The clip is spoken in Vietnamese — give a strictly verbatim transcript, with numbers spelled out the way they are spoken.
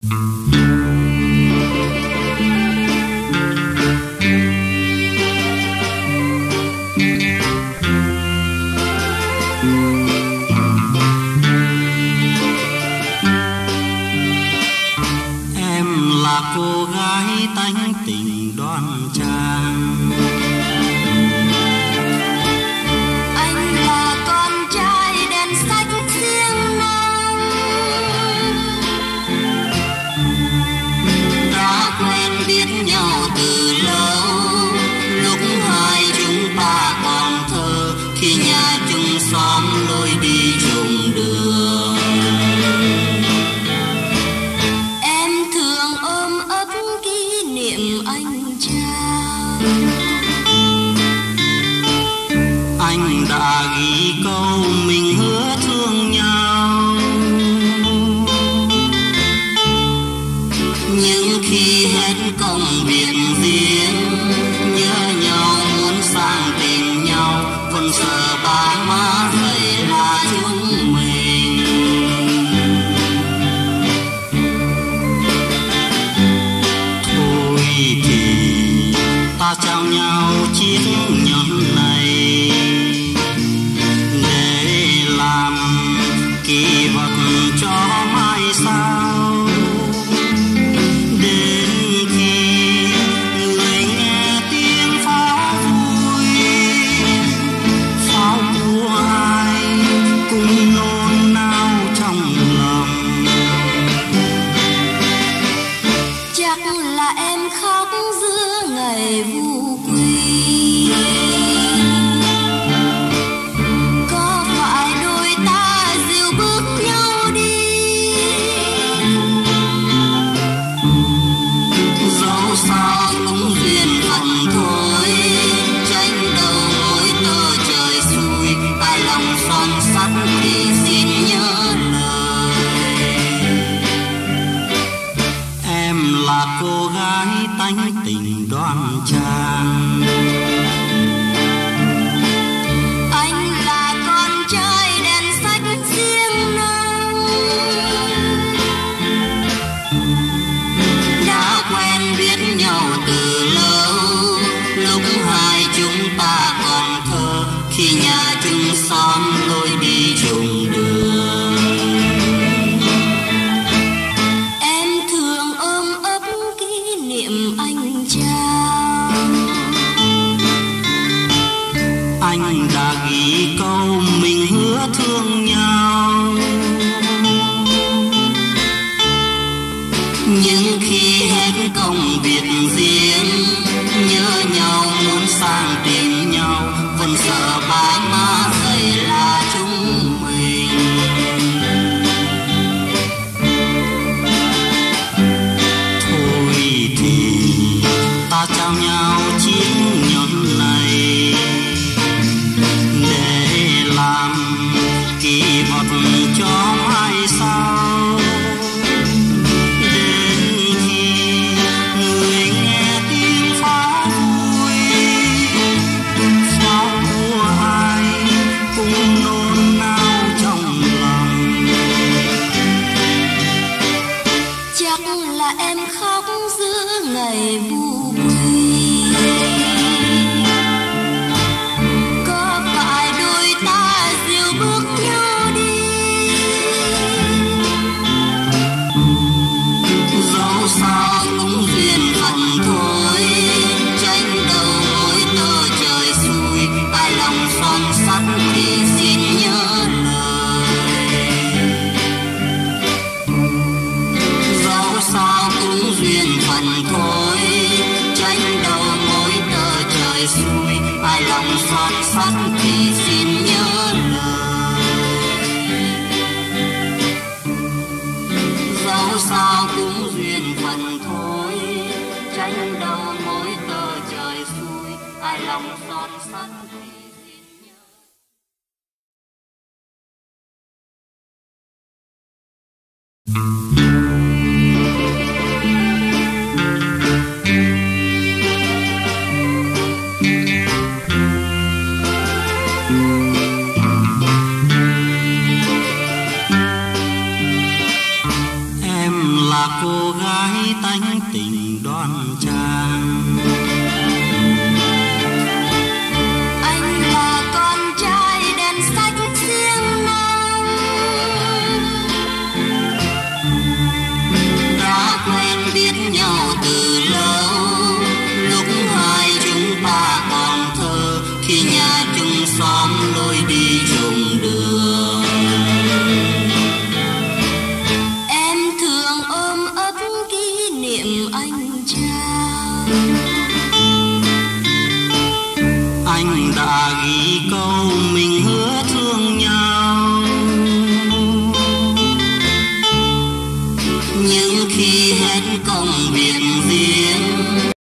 Cô gái tánh tình đoan trang, anh là con trai đèn sách siêng năng, đã quen biết nhau từ lâu, lúc hai chúng ta còn thơ, khi nhà chung xóm lối đi chung đường. Anh đã ghi câu mình hứa thương nhau, nhưng khi hết công việc riêng, nhớ nhau muốn sang tìm nhau, vẫn sợ ba má thầy là chúng mình. Thôi thì ta trao nhau chiếc nhẫn này, kỳ vật cho mai sau, đến khi người nghe tiếng pháo vui, pháo của ai cũng nôn nao trong lòng. Chắc là em khóc giữa ngày vu quy, có phải đôi ta dìu bước nhau đi, dẫu sao cũng duyên phận thôi, tranh đầu mối tơ trời xui, ai lòng son sắt thì xin nhớ lời. Em là cô gái tánh tình đoan trang, anh là con trai đèn sách siêng năng, đã quen biết nhau từ lâu, lúc hai chúng ta còn thơ, khi nhà chung xóm lối đi chung đường. em thường ôm ấp kỷ niệm anh trao, Anh đã ghi câu mình hứa thương nhau, nhưng khi hết công việc riêng, nhớ nhau muốn sang tìm nhau, vẫn sợ ba má thầy là chúng mình. Thôi thì ta trao nhau chiếc nhẫn này, để làm kỳ vật cho mai sau, đến khi người nghe tiếng pháo vui, pháo của ai cũng nôn nao trong lòng. chắc là em khóc giữa ngày vu quy, có phải đôi ta dìu bước nhau đi, Dẫu sao cũng duyên phận thôi, tranh đầu mối tơ trời xui, ai lòng son sắt thì xin nhớ lời. Dẫu sao cũng duyên phận thôi, tranh đầu mối tơ trời xui, ai lòng son sắt thì xin nhớ lời. Dẫu sao cũng duyên phận thôi, tranh đầu mối tơ trời xui, ai lòng son sắt thì xin nhớ. là cô gái tánh tình đoan trang. Anh là con trai đèn sách siêng năng, đã quen biết nhau từ lâu, lúc hai chúng ta còn thơ, khi nhà chung xóm lối đi trùng đường.